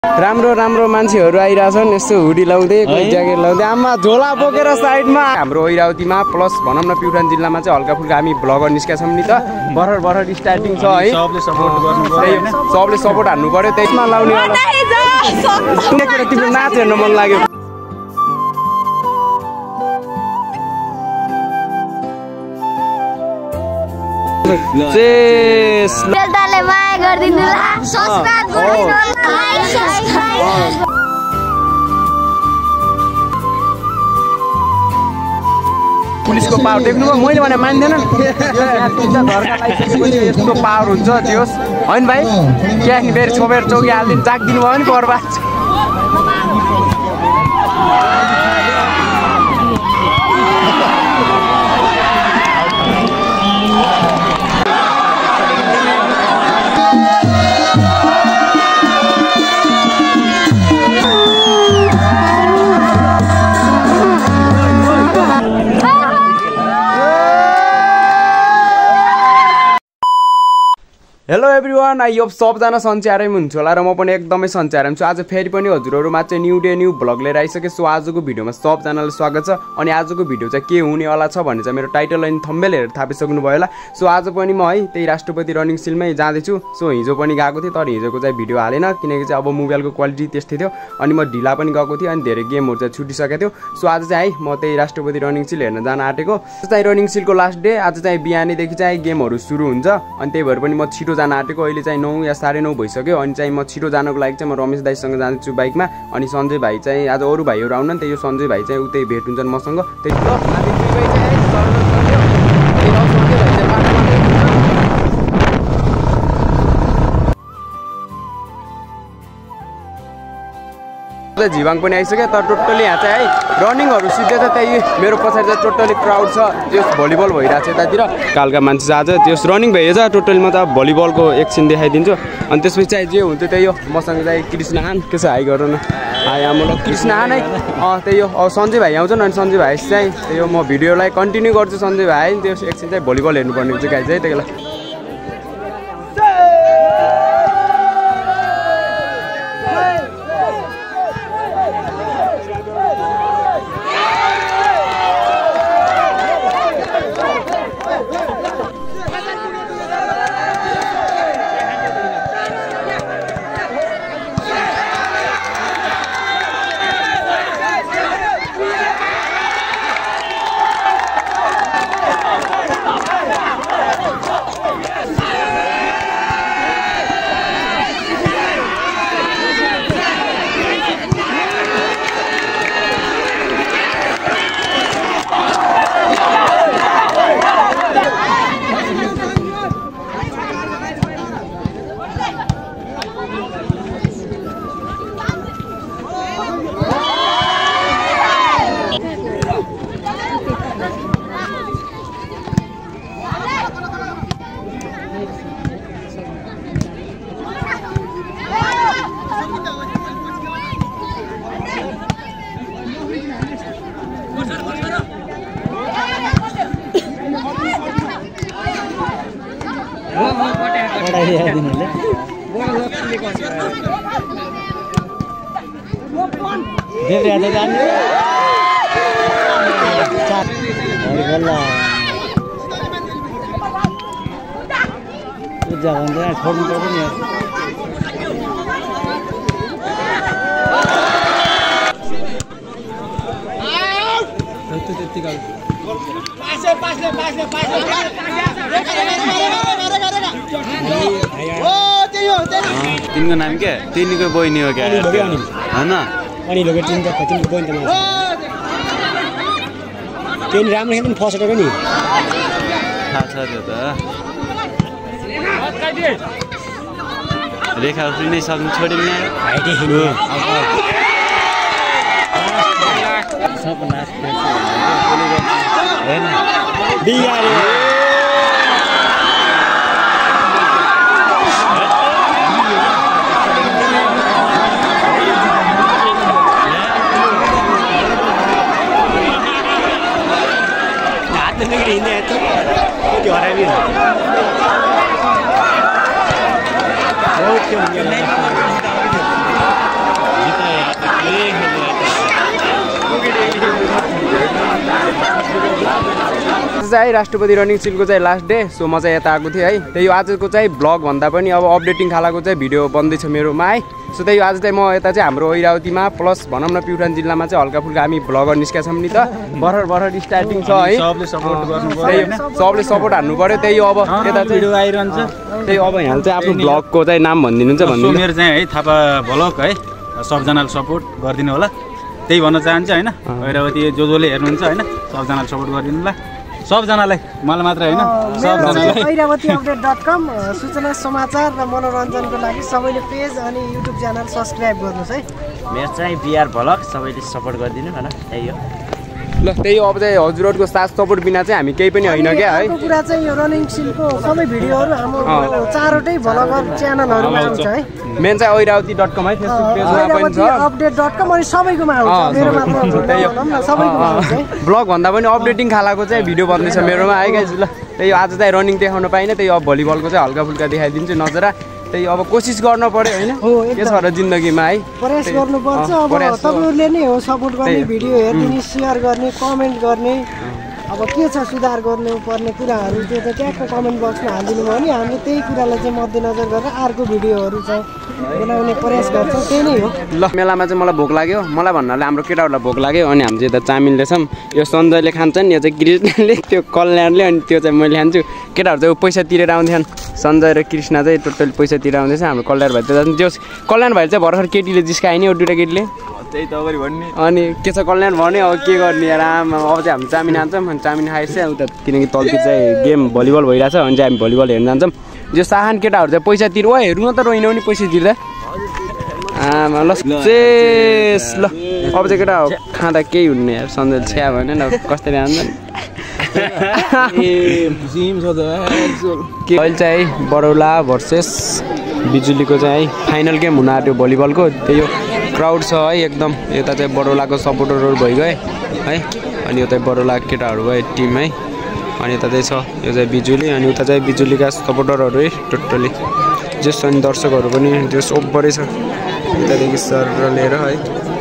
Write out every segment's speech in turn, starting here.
राम्रो राम्रो मान्छेहरू आइरहेछन् यस्तो हुडी लाउँदै कोही ज्याकेट लाउँदै आमा झोला बोकेर साइडमा हाम्रो ऐरावतीमा प्लस भनौँ न प्युठान जिल्लामा चाहिँ हल्का फुल्का हामी भ्लगर निस्केका छौँ नि त भर्खर स्टार्टिङ छ है सबले सपोर्ट हान्नु पर्यो त्यसमा लाउने तिम्रो नाच हेर्न मन लाग्यो माया गरिदिनु ला सब्स्क्राइब गरिदिनु लाइक सब्स्क्राइब पुलिसको पावर देख्नुभयो मैले भने मान्दैन यस्तो पावर हुन्छ त्यो होइन भाइ क्या फेरि छोपेर चौकी हालिदिनु जागिदिनु भयो नि बर्बाद हेलो एभ्रिवान आई होप सबजना सन्चै हुन्छ होला र म पनि एकदमै सन्चै छु आज फेरि पनि हजुरहरूमा चाहिँ न्यू डे न्यू भ्लग लिएर आइसकेँ सो आजको भिडियोमा सबजनालाई स्वागत छ अनि आजको भिडियो चाहिँ के हुनेवाला छ भन्ने चाहिँ मेरो टाइटल अनि थम्बनेल हेरेर थाहा पाइसक्नु भयो होला सो आज पनि म है त्यही राष्ट्रपति रनिङ सिलमै जाँदैछु सो हिजो पनि गएको थिएँ तर हिजोको चाहिँ भिडियो हालेन किनकि चाहिँ अब मोबाइलको क्वालिटी त्यस्तै थियो अनि म ढिला पनि गएको थिएँ अनि धेरै गेमहरू चाहिँ छुटिसकेको थियो सो आज चाहिँ है म त्यही राष्ट्रपति रनिङ सिल हेर्न जान आँटेको चाहिँ रनिङ सिलको लास्ट डे आज चाहिँ बिहानैदेखि चाहिँ गेमहरू सुरु हुन्छ अनि त्यही भएर पनि म छिटो जान आँटेको अहिले चाहिँ 9 या 9:30 भइसक्यो अनि चाहिँ म छिटो जानको लागि चाहिँ म रमेश दाइसँग जान्छु बाइकमा अनि सञ्जय भाइ चाहिँ आज अरू भाइहरू आउन नि त्यही यो सञ्जय भाइ चाहिँ उतै भेट हुन्छन् मसँग त्यही त हामी दुई भाइ चाहिँ झिवाङ पनि आइसक्यो तर टोटली यहाँ चाहिँ है रनिङहरू सिधै त त्यही मेरो पछाडि चाहिँ टोटली क्राउड छ त्यो भलिबल भइरहेको छ यतातिर कालका मान्छे चाहिँ आज त्यो रनिङ भइएछ टोटली म त भलिबलको एकछिन देखाइदिन्छु अनि त्यसपछि चाहिँ जे हुन्छ त्यही हो मसँग चाहिँ कृष्ण आन के छ हाई गर न हाई आमा कृष्ण आन है त्यही हो सञ्जय भाइ आउँछन् अनि सञ्जय भाइ चाहिँ त्यही हो म भिडियोलाई कन्टिन्यू गर्छु सञ्जय भाइ त्यो एकछिन चाहिँ भलिबल हेर्नुपर्ने हुन्छ गाइज है त्यही बेला छोड्नु पर्दैन तिनको नाम के तिनीको बहिनी हो क्या होइन अनि लोके तिनको बहिनी त त्यो राम्रो खेल्नु फर्स्ट नि थाहा छ त्यो त रेखा उफ्रिनै सक्नु छोड्यौँ चाहिँ है राष्ट्रपति रनिङ सिलको चाहिँ लास्ट डे। सो म चाहिँ यता आएको थिएँ है। त्यही आजको चाहिँ ब्लग भन्दा पनि अब अपडेटिङ खालाको चाहिँ भिडियो बन्दैछ मेरोमा है। सो त्यही आज चाहिँ म यता चाहिँ हाम्रो ऐरावतीमा प्लस भनौँ न प्युठान जिल्लामा चाहिँ हल्का फुल्का हामी भ्लगर निस्केका छौँ नि त। भर्खर स्टार्टिङ छ है। सबले सपोर्ट हान्नु पर्यो। त्यही अब यता भिडियो आइरहन्छ। त्यही अब यहाँ चाहिँ आफ्नो ब्लगको चाहिँ नाम भनिदिनुहुन्छ भन्नु। मेरो चाहिँ है थापा भ्लग है, सबजनाले सपोर्ट गरिदिनु होला त्यही भन्न चाहन्छु होइन। ऐरावती जसले हेर्नुहुन्छ होइन सबजनाले सपोर्ट गरिदिनु होला, सबजनालाई, मलाई मात्र होइन सबजनालाई। ऐरावतीupdate.com सूचना समाचार र मनोरञ्जनको लागि सबैले पेज अनि युट्युब च्यानल सब्सक्राइब गर्नुहोस् है। मेरो चाहिँ बिआर भ्लग सबैले सपोर्ट गरिदिनु होइन, त्यही हो। ल त्यही अब चाहिँ हजुरहरूको साथ सपोर्ट बिना चाहिँ हामी केही पनि होइन क्या है। अर्को कुरा चाहिँ यो रनिङ सिलको सबै भिडियोहरू हाम्रो चारवटै भ्लगर च्यानलहरूमा आउँछ है। मेन चाहिँ ऐरावती.com है, फेसबुक पेजमा पनि छ। update.com अनि सबैकोमा आउँछ, मेरो मात्र हुन्छ, सबैकोमा आउँछ है। ब्लग भन्दा पनि अपडेटिङ खालाको चाहिँ भिडियो बन्दैछ मेरोमा है गाइज। ल त्यही आज चाहिँ रनिङ देखाउन पाइनँ, त्यही अब भलिबलको चाहिँ हल्का फुल्का देखाइदिन्छु नजरा। त्यही अब कोसिस गर्न पर्यो होइन, के छ र जिन्दगीमा है, प्रयास गर्नुपर्छ। अब तपाईँहरूले नै हो सपोर्ट गर्ने, भिडियो हेरिदिने, सेयर गर्ने, कमेन्ट गर्ने। अब के छ सुधार गर्नुपर्ने कुराहरू त्यो चाहिँ ट्याक्क कमेन्ट बक्समा हालिदिनु भयो भने हामीले त्यही कुरालाई चाहिँ मध्यनजर गरेर अर्को भिडियोहरू चाहिँ बनाउने प्रयास गर्छौँ, त्यही नै हो। ल मेलामा चाहिँ मलाई भोक लाग्यो, मलाई भन्नाले हाम्रो केटाहरूलाई भोक लाग्यो अनि हामी चाहिँ यता चामिन ल्याउँछौँ। यो सञ्जयले खान्छन्, यो चाहिँ कृष्णले, त्यो कल्याणले, अनि त्यो चाहिँ मैले खान्छु। केटाहरू चाहिँ पैसा तिरेर आउँथ्यान्, सञ्जय र कृष्ण चाहिँ टोटली पैसा तिरेर आउँदैछ। हाम्रो कल्याण भाइ त त्यो कल्याण भाइ चाहिँ भर्खर केटीले जिस्कायो नि, दुइटा केटीले त्यही त अगाडि भन्ने। अनि के छ कल्याण भने अब के गर्ने यार आमा। अब चाहिँ हामी चामिन खान्छौँ, अनि चामिन खाएपछि उता किनकि तलतिर चाहिँ गेम भलिबल भइरहेछ, अनि चाहिँ हामी भलिबल हेर्न जान्छौँ। जो साहान केटाहरू चाहिँ पैसा तिर ओ हेर्नु न त रोइन पनि पैसा तिर्दा आमा। ल चेस ल अब चाहिँ केटा खाँदा केही हुने यार, सन्जय छ्या भने न कसरी हान्छ नि। अहिले चाहिँ बरौला भर्सेस बिजुलीको चाहिँ है फाइनल गेम हुन आँट्यो भलिबलको। त्यही हो क्राउड छ है एकदम। यता चाहिँ बरौलाको सपोर्टरहरू भइगए है, अनि यता बरौला केटाहरू गए टिम है, अनि यता चाहिँ छ यो चाहिँ बिजुली, अनि उता चाहिँ बिजुलीका सपोर्टरहरू है टोटली जस, अनि दर्शकहरू पनि जस ओभरै छ यतादेखि सर लिएर है।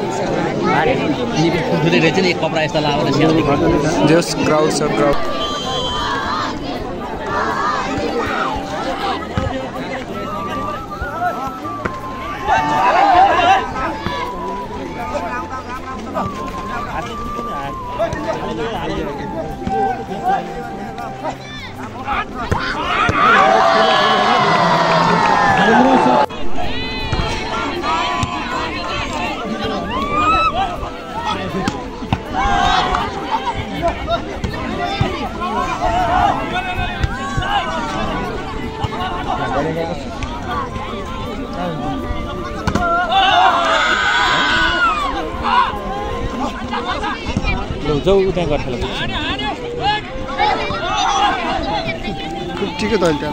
जस क्राउड छ क्राउड। जाऊ उता गर्छ ठिकै त अहिले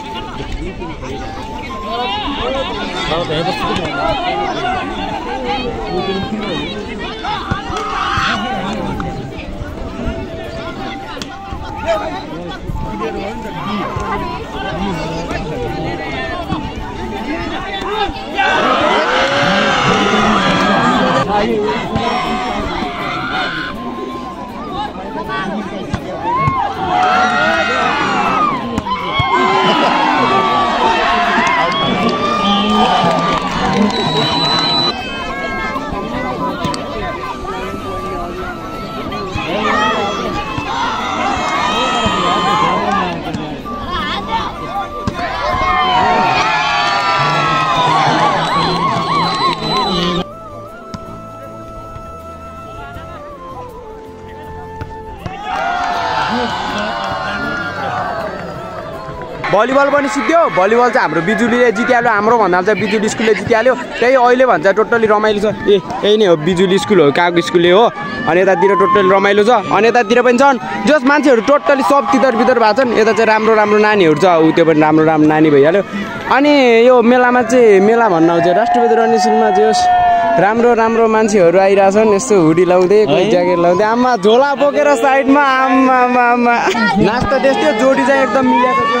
भलिबल पनि सिक्यो। भलिबल चाहिँ हाम्रो बिजुलीले जितिहाल्यो, हाम्रो भन्दा चाहिँ बिजुली स्कुलले जितिहाल्यो। त्यही अहिले भन्छ टोटली रमाइलो छ। यही नै हो बिजुली स्कुल हो, कहाँको स्कुलले हो। अनि यतातिर टोटली रमाइलो छ, अनि यतातिर पनि छन् जस मान्छेहरू टोटली सब तितर बितर भएको छन्। यता चाहिँ राम्रो राम्रो नानीहरू छ, ऊ त्यो पनि राम्रो राम्रो नानी भइहाल्यो। अनि यो मेलामा चाहिँ मेला भन्न आउँछ राष्ट्रपति रनिङ सिलमा जस राम्रो राम्रो मान्छेहरू आइरहेछन्, यस्तो हुडी लाउँदै कोही ज्याकेट लाउँदै, आमा झोला बोकेर साइडमा आमा आमा नाच्दा त्यस्तै जोडी चाहिँ एकदम मिलेको छ।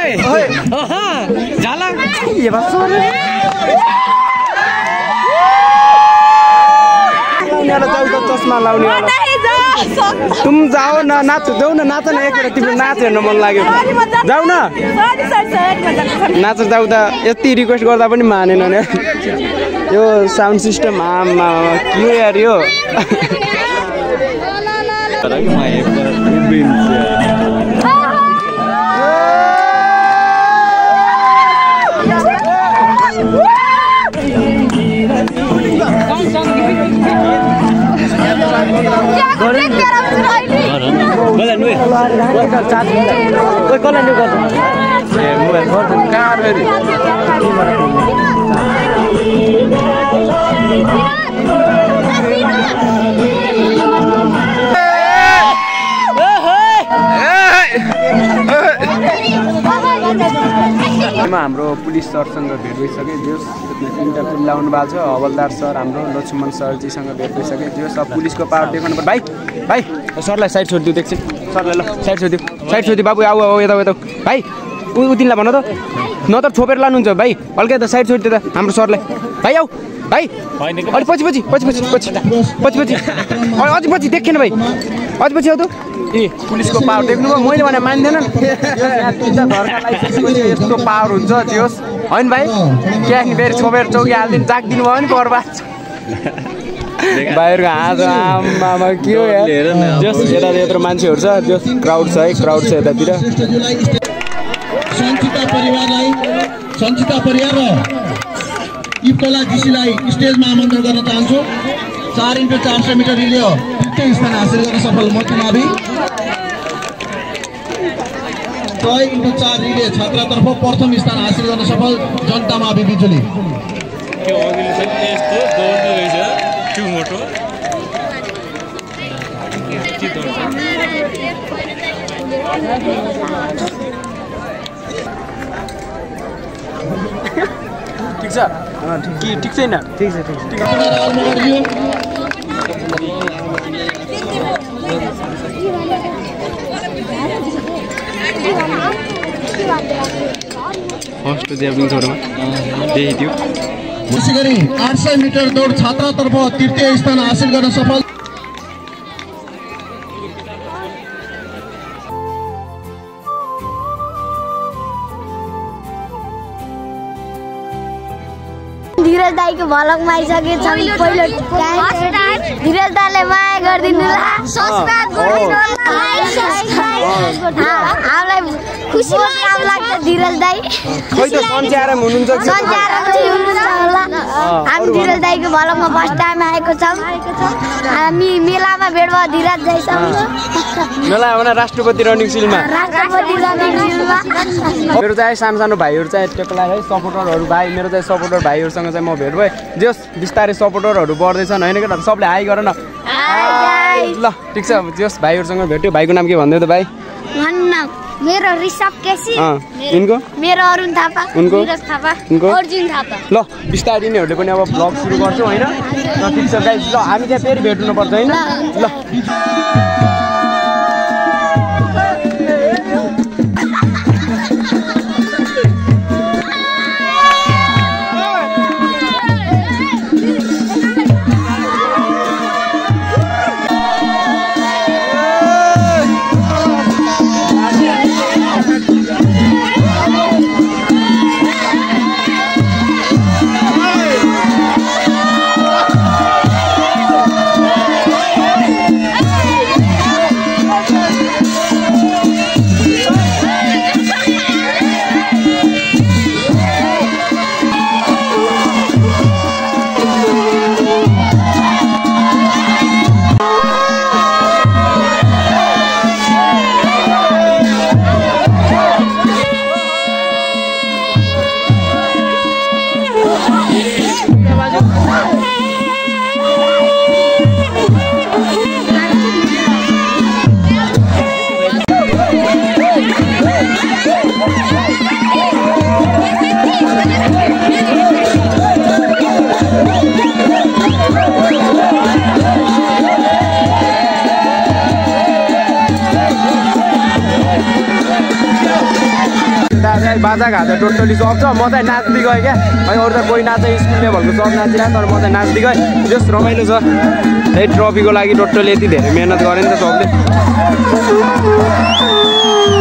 झाला चस्मा लाउने वाला तुम जाओ न नाच जाऊ न नाच न एकपल्ट तिम्रो नाच हेर्न मन लाग्यो जाऊ न नाच जाऊ त यति रिक्वेस्ट गर्दा पनि मानेन नि यो साउन्ड सिस्टम आमा के यार यो हाम्रो पुलिस सरसँग भेट भइसक्यो जो इन्टरभ्यू लाउनु भएको छ हवलदार सर हाम्रो लक्ष्मण सरजीसँग भेट भइसक्यो जो सब पुलिसको पावर देखाउनु पर्छ भाइ भाइ सरलाई साइड छोडिदिउ देख्छ सरलाई ल साइड छोडिदिउ बाबु आऊ आऊ यता यता भाइ उतिनलाई भन त नत्र छोपेर लानुहुन्छ भाइ हल्का त साइड छोडिदियो त हाम्रो सरलाई भाइ आऊ भाइ अलिक पछि अझै पछि देखेन भाइ अझै पछि आऊ त ए पुलिसको पावर देख्नुभयो मैले भने मान्दैन यस्तो पावर हुन्छ त्यो होइन भाइ क्या फेरि छोपेर चौकी हालिदिनु जागिदिनु भयो नि बर्बाद भाइहरूको हाँस आमामा के हो जस यता यत्रो मान्छेहरू छ जो क्राउड छ है क्राउड छ यतातिर सञ्चिता परिवार र इप्टोला जीसीलाई स्टेजमा आमन्त्रण गर्न चाहन्छु 4x400 मिटर रिले हो तृतीय स्थान हासिल गर्न सफल मोतीमावि 6x4 रिले छात्रातर्फ प्रथम स्थान हासिल गर्न सफल जनतामावि बिजुली ठिक छ ठिक छैन ठिक छ फर्स्ट ज्याभलिङ थ्रोमा देखिदियो त्यसैगरी 800 मिटर दौड छात्रातर्फ तृतीय स्थान हासिल गर्न सफल धीरज दाईको भलकमा आइसकेको छ पहिलो धीरज दाले माया गरिदिनु ल सब्स्क्राइब गरिदिनु हामीलाई खुसी लाग्छ धीरज दाई खोइ त सञ्चारम हुनुहुन्छ हामी धीरज दाईको भलकमा फर्स्ट टाइम आएको छौँ हामी मेलामा भेट भयो धीरज दाईसँग मेला हो न राष्ट्रपति रनिङ सिलमा मेरो चाहिँ सानो सानो भाइहरू चाहिँ टेक्ला है सपोर्टरहरू भाइ मेरो चाहिँ सपोर्टर भाइहरूसँग चाहिँ म भेट भएँ जस बिस्तारै सपोर्टरहरू बढ्दैछन् होइन केटा सबले हाई गर न ल ठिक छ जस भाइहरूसँग भेट्यो भाइको नाम के भनिदियो त भाइ मेरो ऋषभ केसी उनको मेरो अरुण थापा उनको निरज थापा उनको अर्जुन थापा ल बिस्तारै यिनीहरूले पनि अब ब्लग सुरु गर्छौँ होइन ल ठिक छ गाइस ल हामी चाहिँ फेरि भेट्नुपर्छ होइन ल बाजा गाजा टोटली सब छ म चाहिँ नाच्दै गएँ क्या अनि अरू त कोही नाच्छ स्कुल लेभलको सब नाचिरहेको तर म चाहिँ नाच्दै गएँ जस रमाइलो छ त्यही ट्रफीको लागि टोटली यति धेरै मेहनत गरेँ नि त सबले